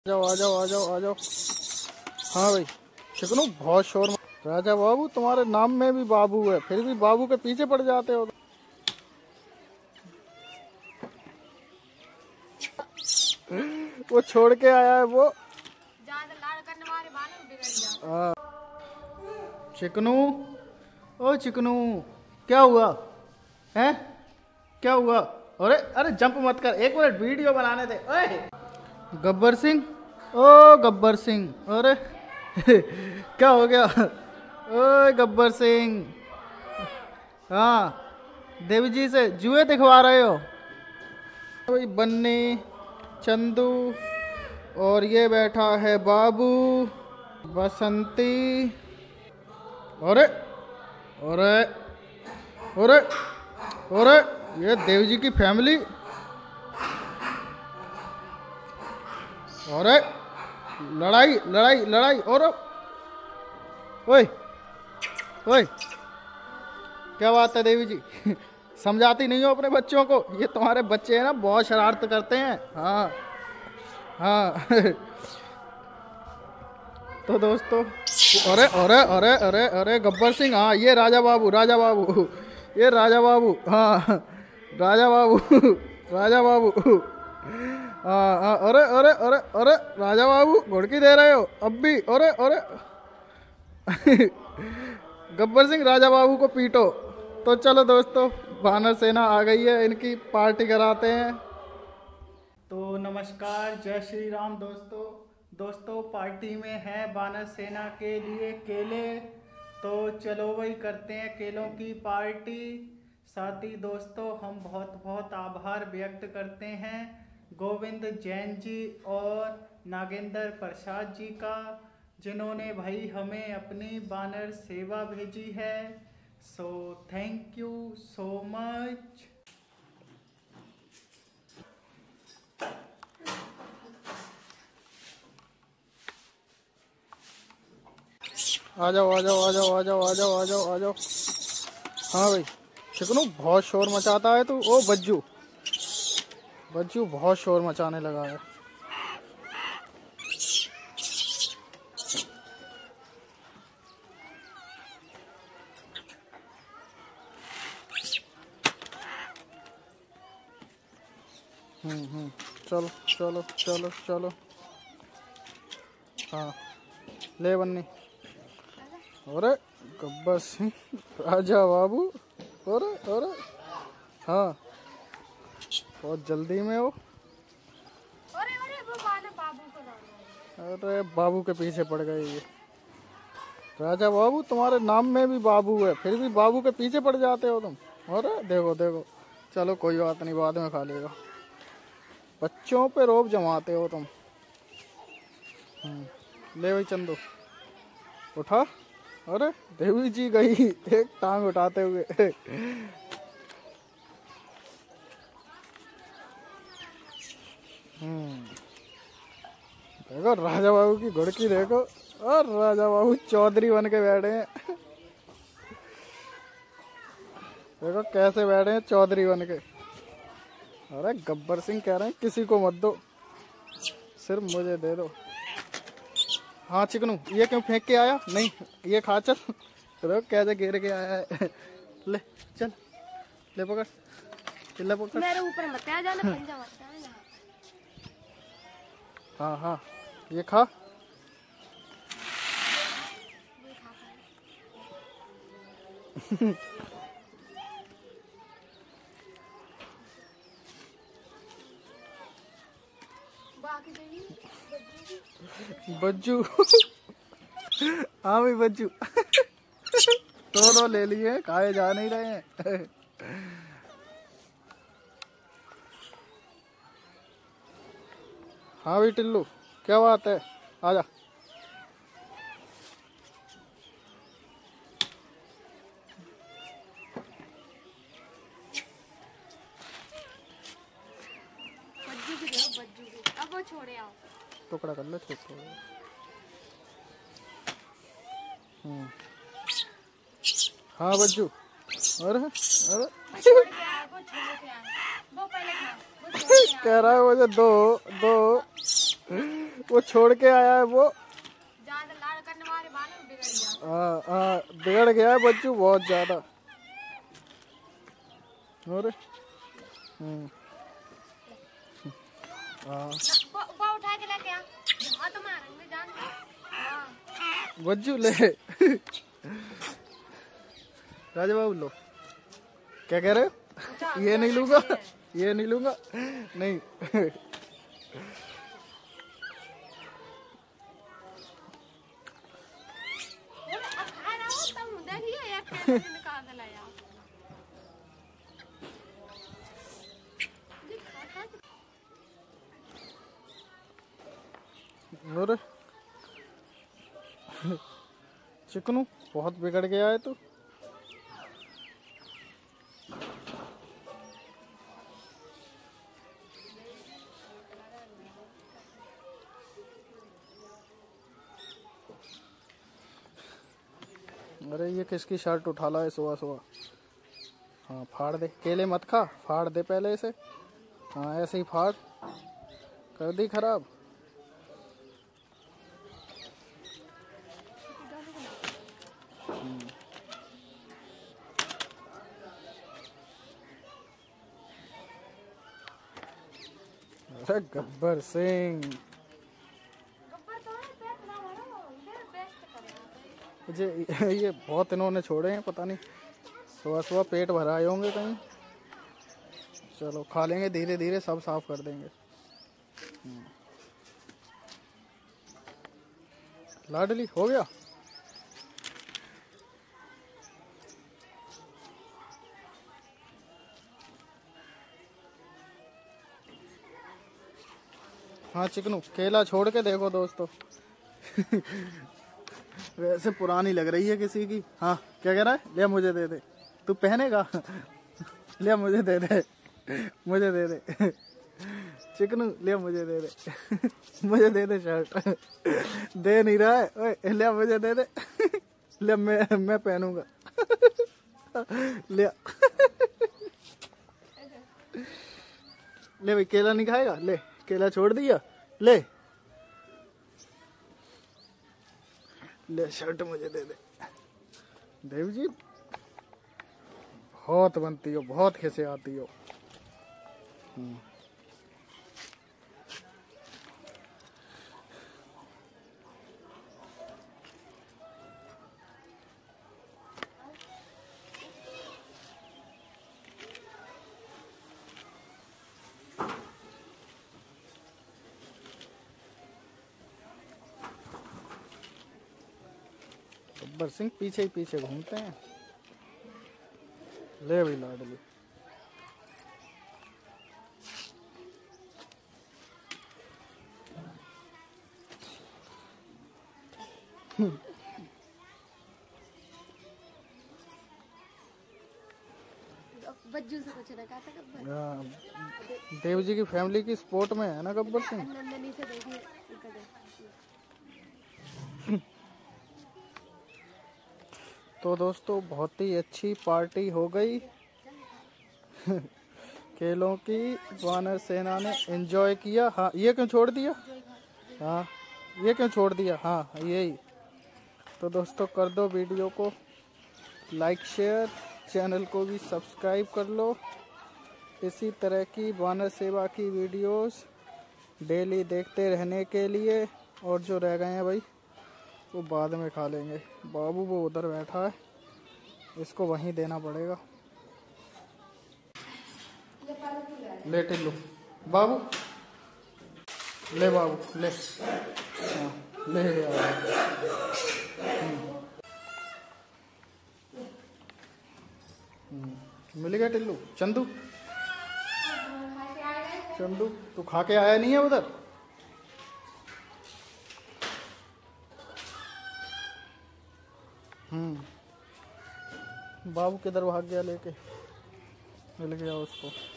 जाओ आ जाओ आ जाओ आ जाओ। हाँ भाई चिकनू बहुत शोर। राजा बाबू तुम्हारे नाम में भी बाबू है, फिर भी बाबू के पीछे पड़ जाते हो। वो छोड़ के आया है वो। चिकनू ओ चिकनू क्या हुआ है? क्या हुआ? अरे अरे जंप मत कर, एक मिनट वीडियो बनाने दे। ओए गब्बर सिंह, ओ गब्बर सिंह, अरे क्या हो गया? ओए गब्बर सिंह, हाँ देवी जी से जुए दिखवा रहे हो? भाई बन्नी चंदू और ये बैठा है बाबू बसंती। अरे अरे अरे अरे ये देव जी की फैमिली। अरे लड़ाई लड़ाई लड़ाई। और ओए ओए क्या बात है देवी जी? समझाती नहीं हो अपने बच्चों को? ये तुम्हारे बच्चे हैं ना, बहुत शरारत करते हैं। हाँ हाँ तो दोस्तों, अरे अरे अरे अरे अरे गब्बर सिंह, हाँ ये राजा बाबू, राजा बाबू, ये राजा बाबू, हाँ राजा बाबू, राजा बाबू, हाँ हाँ। अरे अरे अरे अरे राजा बाबू घुड़की दे रहे हो अब भी? अरे अरे गब्बर सिंह राजा बाबू को पीटो। तो चलो दोस्तों, वानर सेना आ गई है, इनकी पार्टी कराते हैं। तो नमस्कार, जय श्री राम दोस्तों पार्टी में है वानर सेना के लिए केले। तो चलो वही करते हैं केलों की पार्टी। साथ ही दोस्तों हम बहुत बहुत आभार व्यक्त करते हैं गोविंद जैन जी और नागेंद्र प्रसाद जी का, जिन्होंने भाई हमें अपनी वानर सेवा भेजी है। So thank you so much. आ जाओ आ जाओ आ जाओ आ जाओ आ जाओ आ जाओ आ जाओ। हाँ भाई चिकनू बहुत शोर मचाता है तू। ओ बज्जू, बज्जू बहुत शोर मचाने लगा है। चलो चलो चलो चलो। हाँ ले बन्नी। अरे गब्बर सिंह राजा बाबू, अरे अरे हाँ बहुत जल्दी में हो। अरे बाबू के पीछे पड़ गए ये। राजा बाबू तुम्हारे नाम में भी बाबू है, फिर भी बाबू के पीछे पड़ जाते हो तुम। अरे देखो देखो, चलो कोई बात नहीं, बाद में खा लेगा। बच्चों पे रोब जमाते हो तुम। ले भाई चंदू उठा। अरे देवी जी गई एक टांग उठाते हुए। देखो राजा बाबू की घुड़की देखो, और राजा बाबू चौधरी बन के बैठे हैं। देखो कैसे बैठे हैं चौधरी बन के। अरे गब्बर सिंह कह रहे हैं किसी को मत दो, सिर्फ मुझे दे दो। हाँ चिकनू ये क्यों फेंक के आया? नहीं ये खा चल। देखो कैसे घेर के आया है। ले चल, ले पकड़, चिल्ला पकड़। मेरे ऊपर मत आ जाना, पंजा मत आ जाना। हाँ हाँ ये खा। बज्जू, हाँ भाई बज्जू। दोनों ले लिए, खाए जा नहीं रहे हैं। हाँ भाई टिल्लू क्या बात है, आजा। अब वो छोड़े आओ, टुकड़ा कर ले छोटा। हाँ बज्जू, अरे अरे कह रहा है मुझे दो दो। वो छोड़ के आया है वो। ज्यादा लाड़ करने वाले बालों बिगड़ गया। बिगड़ गया है बच्चू बहुत ज्यादा। और वो उठा के लेके आ। हाँ तो मारेंगे जान। हाँ बच्चू ले। राजा बाबू लो। क्या कह रहे हो? ये नहीं लूंगा, ये नहीं लूंगा, नहीं। और चिकनू बहुत बिगड़ गया है तू। अरे ये किसकी शर्ट उठा ला है सुबह सुबह। हाँ फाड़ दे, केले मत खा, फाड़ दे पहले इसे। हाँ ऐसे ही फाड़, कर दी खराब। अरे गब्बर सिंह, मुझे ये बहुत इन्होंने छोड़े हैं, पता नहीं सुबह सुबह पेट भराए होंगे कहीं। चलो खा लेंगे, धीरे धीरे सब साफ कर देंगे। लाडली हो गया। हाँ चिकनू केला छोड़ के देखो दोस्तों। वैसे पुरानी लग रही है किसी की। हाँ क्या कह रहा है? ले मुझे दे दे, तू पहनेगा? ले मुझे दे दे, मुझे दे दे। चिकनू ले मुझे दे दे, मुझे दे दे शर्ट। दे नहीं रहा है। ओए ले मुझे दे दे। ले मैं पहनूंगा। ले ले भाई, केला नहीं खाएगा? ले केला छोड़ दिया, ले ले शर्ट मुझे दे दे। देव जी बहुत बनती हो, बहुत खिसे आती हो। गब्बर सिंह पीछे ही पीछे घूमते हैं। ले भाई लाडली। बज्जू से कुछ रखा था गब्बर। देव जी की फैमिली की सपोर्ट में है ना गब्बर सिंह। नंदनी से देखिए। तो दोस्तों बहुत ही अच्छी पार्टी हो गई। खेलों की वानर सेना ने एंजॉय किया। हाँ ये क्यों छोड़ दिया? हाँ ये क्यों छोड़ दिया? हाँ यही तो दोस्तों, कर दो वीडियो को लाइक शेयर, चैनल को भी सब्सक्राइब कर लो। इसी तरह की वानर सेवा की वीडियोस डेली देखते रहने के लिए। और जो रह गए हैं भाई वो बाद में खा लेंगे। बाबू वो उधर बैठा है, इसको वहीं देना पड़ेगा। ले टिल्लू, बाबू ले, बाबू ले। हाँ ले मिल गया टिल्लू। चंदू, चंदू तू खा के आया नहीं है उधर? बाबू किधर भाग गया लेके? मिल गया उसको।